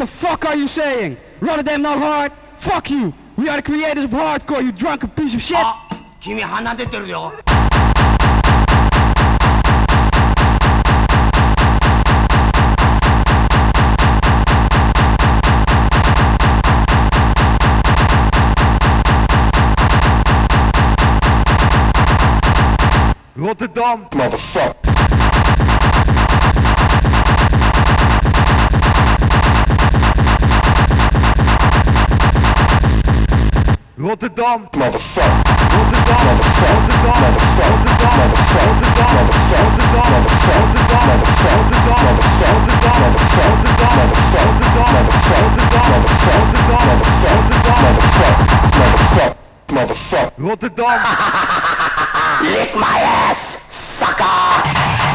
The fuck are you saying? Rotterdam not hard? Fuck you! We are the creators of hardcore, you drunken piece of shit! 君鼻出てるよ。 Rotterdam, motherfucker. Rotterdam, motherfucker. Rotterdam, motherfucker. Rotterdam, motherfucker. Rotterdam, motherfucker. Rotterdam, motherfucker. Rotterdam, motherfucker. Rotterdam. Lick my ass, sucker!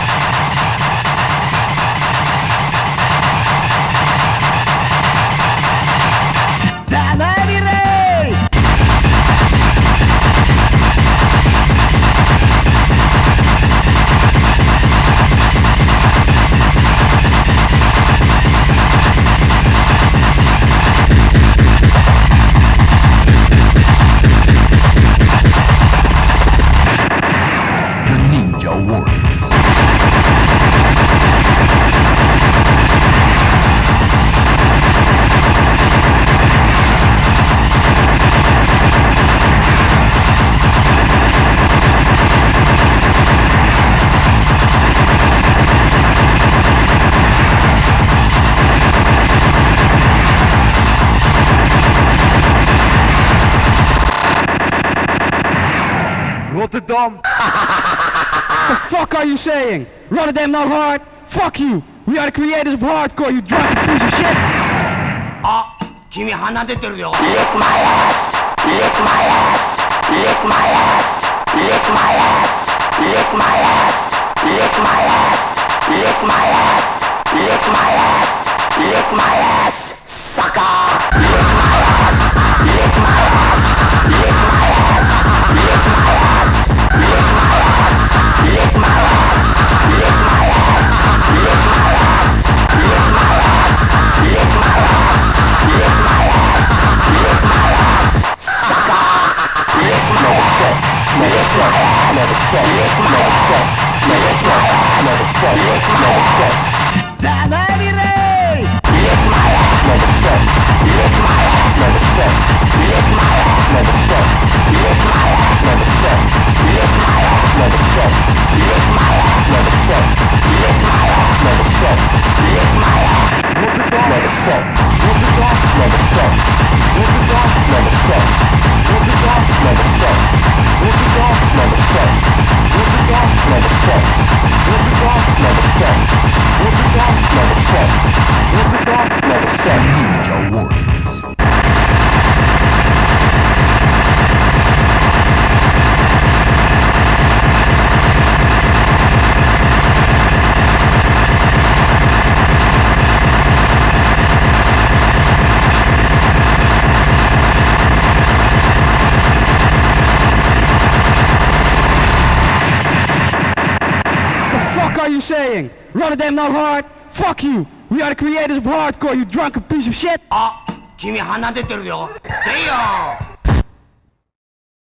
Rotterdam. The fuck are you saying? Rotterdam not hard? Fuck you! We are the creators of hardcore, you drunken piece of shit! 君鼻出てるよ。Lick my ass! Lick my ass! Lick my ass! Lick my ass! Lick my ass! Lick my ass! Lick my ass! Lick my ass! Lick my ass! Sucker! Lick my ass! Lick my ass! Lick my ass! Lick my ass! Lick my ass! Lick my ass! Lick my ass! Lick my ass! Lick my ass! Lick my ass! Lick my ass! Lick my ass! Sucker! Lick my ass! Lick my ass! Lick my ass! Lick my ass! Lick my ass! Zamari Ray! Lick my ass! Lick my ass! Lick my ass! Lick my ass! Lick my ass! Lick my ass! Lick my ass! Lick my ass! Rotterdam, motherfucker. Rotterdam, motherfucker. Rotterdam, motherfucker. Rotterdam, motherfucker. Rotterdam, motherfucker. Rotterdam, motherfucker. Rotterdam, motherfucker. Rotterdam, motherfucker. Rotterdam, motherfucker. Ninja Warriors. What are you saying? Rotterdam not hard? Fuck you! We are the creators of hardcore, you drunken piece of shit! 君鼻出てるよ。せいよ。